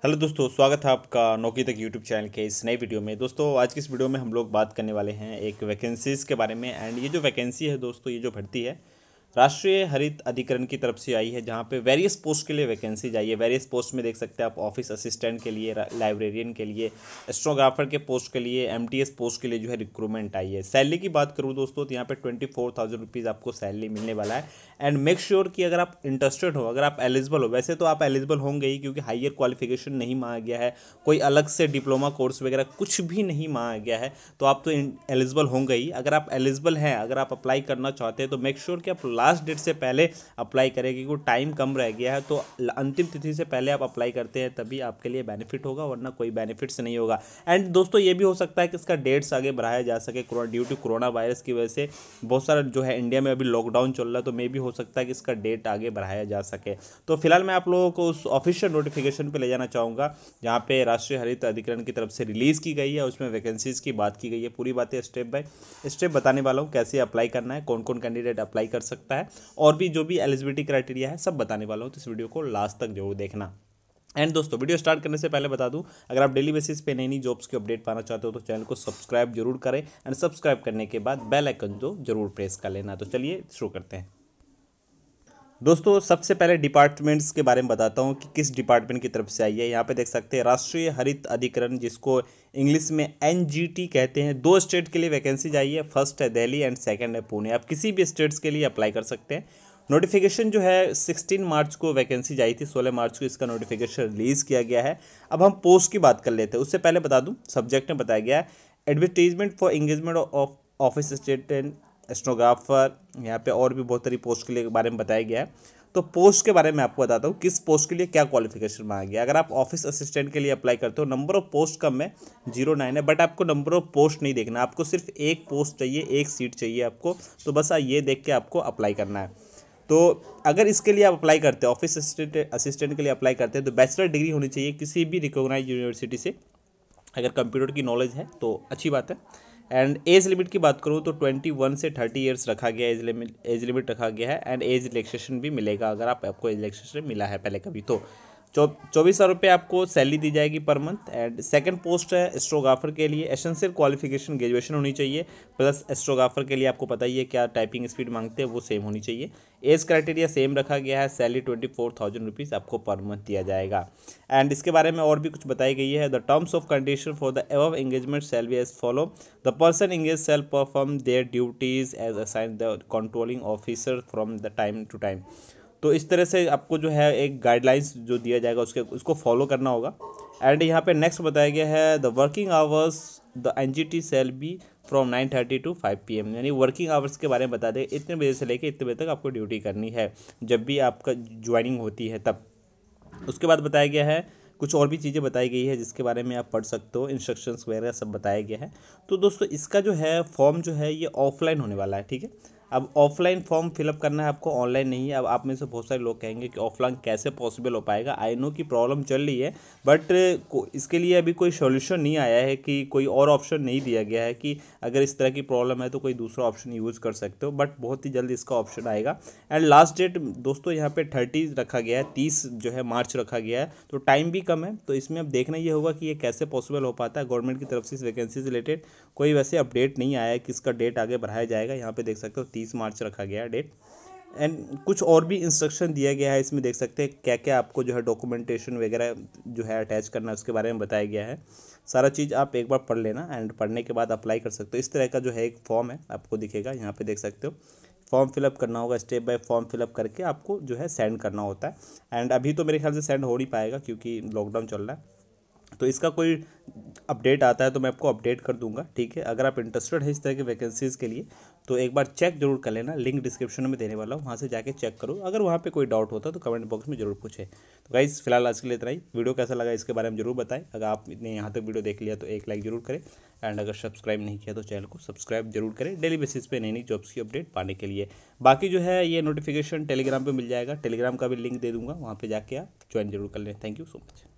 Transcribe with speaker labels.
Speaker 1: Hello दोस्तों, स्वागत है आपका नौकरी तक यूट्यूब चैनल के इस नई वीडियो में। दोस्तों आज की इस वीडियो में हम लोग बात करने वाले हैं एक वैकेंसीज़ के बारे में। एंड ये जो वैकेंसी है दोस्तों, ये जो भर्ती है राष्ट्रीय हरित अधिकरण की तरफ से आई है, जहाँ पे वेरियस पोस्ट के लिए वैकेंसीज आई है। वेरियस पोस्ट में देख सकते हैं आप, ऑफिस असिस्टेंट के लिए, लाइब्रेरियन के लिए, स्टेनोग्राफर के पोस्ट के लिए, एमटीएस पोस्ट के लिए जो है रिक्रूटमेंट आई है। सैलरी की बात करूँ दोस्तों तो यहाँ पे 24,000 रुपीज़ आपको सैलरी मिलने वाला है। एंड मेक श्योर कि अगर आप इंटरेस्टेड हो, अगर आप एलिजिबल हो, वैसे तो आप एलिजिबल होंगे ही क्योंकि हायर क्वालिफिकेशन नहीं मांगा गया है, कोई अलग से डिप्लोमा कोर्स वगैरह कुछ भी नहीं मांगा गया है, तो आप तो एलिजिबल होंगे ही। अगर आप एलिजिबल हैं, अगर आप अप्लाई करना चाहते हैं तो मेक श्योर कि आप लास्ट डेट से पहले अप्लाई करें, क्योंकि टाइम कम रह गया है। तो अंतिम तिथि से पहले आप अप्लाई करते हैं तभी आपके लिए बेनिफिट होगा, वरना कोई बेनिफिट्स नहीं होगा। एंड दोस्तों ये भी हो सकता है कि इसका डेट्स आगे बढ़ाया जा सके, ड्यू टू कोरोना वायरस की वजह से बहुत सारा जो है इंडिया में अभी लॉकडाउन चल रहा है, तो मे भी हो सकता है कि इसका डेट आगे बढ़ाया जा सके। तो फिलहाल मैं आप लोगों को उस ऑफिशियल नोटिफिकेशन पे ले जाना चाहूँगा जहाँ पे राष्ट्रीय हरित अधिकरण की तरफ से रिलीज़ की गई है, उसमें वैकेंसीज़ की बात की गई है। पूरी बातें स्टेप बाय स्टेप बताने वाला हूँ, कैसे अप्लाई करना है, कौन कौन कैंडिडेट अप्लाई कर सकता है, और भी जो भी एलिजिबिलिटी क्राइटेरिया है सब बताने वाला हूँ। तो इस वीडियो को लास्ट तक जरूर देखना। एंड दोस्तों वीडियो स्टार्ट करने से पहले बता दूं, अगर आप डेली बेसिस पे नई नई जॉब्स की अपडेट पाना चाहते हो तो चैनल को सब्सक्राइब जरूर करें। एंड सब्सक्राइब करने के बाद बेल आइकन जो जरूर प्रेस कर लेना। तो चलिए शुरू करते हैं। दोस्तों सबसे पहले डिपार्टमेंट्स के बारे में बताता हूँ कि किस डिपार्टमेंट की तरफ से आई है। यहाँ पे देख सकते हैं राष्ट्रीय हरित अधिकरण, जिसको इंग्लिश में एनजीटी कहते हैं। 2 स्टेट के लिए वैकेंसीज आई है, फर्स्ट है दिल्ली एंड सेकंड है पुणे। आप किसी भी स्टेट्स के लिए अप्लाई कर सकते हैं। नोटिफिकेशन जो है 16 मार्च को वैकेंसी आई थी, 16 मार्च को इसका नोटिफिकेशन रिलीज़ किया गया है। अब हम पोस्ट की बात कर लेते हैं। उससे पहले बता दूं, सब्जेक्ट में बताया गया है advertisement for engagement of office assistant, stenographer, यहाँ पे और भी बहुत सारी पोस्ट के लिए बारे में बताया गया है। तो पोस्ट के बारे में आपको बताता हूँ किस पोस्ट के लिए क्या क्वालिफिकेशन मांगा गया। अगर आप ऑफिस असिस्टेंट के लिए अप्लाई करते हो, नंबर ऑफ पोस्ट कम है, 09 है, बट आपको नंबर ऑफ पोस्ट नहीं देखना, आपको सिर्फ एक पोस्ट चाहिए, एक सीट चाहिए आपको। तो बस ये देख के आपको अप्लाई करना है। तो अगर इसके लिए आप अप्लाई करते हैं, ऑफिस असिस्टेंट के लिए अप्लाई करते हैं, तो बैचलर डिग्री होनी चाहिए किसी भी रिकॉग्नाइज यूनिवर्सिटी से। अगर कंप्यूटर की नॉलेज है तो अच्छी बात है। एंड एज लिमिट की बात करूँ तो 21 से 30 ईयर्स रखा गया है, एज लिमिट रखा गया है। एंड एज रिलैक्सेशन भी मिलेगा अगर आपको एज रिलैक्सेशन मिला है पहले कभी तो। 24,000 रुपये आपको सैलरी दी जाएगी per month. And second post है स्टेनोग्राफर के लिए। एसेंशियल क्वालिफिकेशन ग्रेजुएशन होनी चाहिए, प्लस स्टेनोग्राफर के लिए आपको पता ही है क्या टाइपिंग स्पीड मांगते हैं, वो सेम होनी चाहिए। एज क्राइटेरिया सेम रखा गया है। सैलरी 24,000 रुपीज़ आपको पर मंथ दिया जाएगा। एंड इसके बारे में और भी कुछ बताई गई है। The terms of condition for the above engagement shall be as follow. The person engage shall perform their duties as assign the controlling officer from the time to time. तो इस तरह से आपको जो है एक गाइडलाइंस जो दिया जाएगा उसको फॉलो करना होगा। एंड यहाँ पे नेक्स्ट बताया गया है the working hours the NGT shall be from 9:30 to 5 PM, यानी वर्किंग आवर्स के बारे में बता दें, इतने बजे से लेकर इतने बजे तक आपको ड्यूटी करनी है जब भी आपका ज्वाइनिंग होती है तब। उसके बाद बताया गया है कुछ और भी चीज़ें बताई गई है जिसके बारे में आप पढ़ सकते हो, इंस्ट्रक्शंस वगैरह सब बताया गया है। तो दोस्तों इसका जो है फॉर्म जो है ये ऑफलाइन होने वाला है, ठीक है। अब ऑफलाइन फॉर्म फिलअप करना है आपको, ऑनलाइन नहीं है। अब आप में से बहुत सारे लोग कहेंगे कि ऑफलाइन कैसे पॉसिबल हो पाएगा। आई नो की प्रॉब्लम चल रही है, बट इसके लिए अभी कोई सॉल्यूशन नहीं आया है, कि कोई और ऑप्शन नहीं दिया गया है कि अगर इस तरह की प्रॉब्लम है तो कोई दूसरा ऑप्शन यूज़ कर सकते हो। बट बहुत ही जल्द इसका ऑप्शन आएगा। एंड लास्ट डेट दोस्तों यहाँ पे 30 रखा गया है, 30 जो है मार्च रखा गया है, तो टाइम भी कम है। तो इसमें अब देखना ये होगा कि ये कैसे पॉसिबल हो पाता है। गवर्नमेंट की तरफ से इस वैकेंसी से रिलेटेड कोई वैसे अपडेट नहीं आया है कि इसका डेट आगे बढ़ाया जाएगा। यहाँ पे देख सकते हो 30 मार्च रखा गया है डेट। एंड कुछ और भी इंस्ट्रक्शन दिया गया है, इसमें देख सकते हैं क्या क्या आपको जो है डॉक्यूमेंटेशन वगैरह जो है अटैच करना है, उसके बारे में बताया गया है। सारा चीज़ आप एक बार पढ़ लेना एंड पढ़ने के बाद अप्लाई कर सकते हो। इस तरह का जो है एक फॉर्म है आपको दिखेगा, यहाँ पे देख सकते हो। फॉर्म फिलअप करना होगा, स्टेप बाय फॉर्म फिलअप करके आपको जो है सेंड करना होता है। एंड अभी तो मेरे ख्याल से सेंड हो नहीं पाएगा क्योंकि लॉकडाउन चल रहा है। तो इसका कोई अपडेट आता है तो मैं आपको अपडेट कर दूंगा, ठीक है। अगर आप इंटरेस्टेड है इस तरह की वैकेंसीज़ के लिए तो एक बार चेक जरूर कर लेना, लिंक डिस्क्रिप्शन में देने वाला हूँ, वहाँ से जाके चेक करो। अगर वहाँ पे कोई डाउट होता तो कमेंट बॉक्स में जरूर पूछे। तो गाइस फिलहाल आज के लिए इतना ही। वीडियो कैसा लगा इसके बारे में जरूर बताएं। अगर आपने यहाँ तक वीडियो देख लिया तो एक लाइक जरूर करें। एंड अगर सब्सक्राइब नहीं किया तो चैनल को सब्सक्राइब जरूर करें, डेली बेसिस पे नई नई जॉब्स की अपडेट पाने के लिए। बाकी जो है ये नोटिफिकेशन टेलीग्राम पे मिल जाएगा, टेलीग्राम का भी लिंक दे दूँगा, वहाँ पे जाके आप ज्वाइन जरूर कर लें। Thank you so much.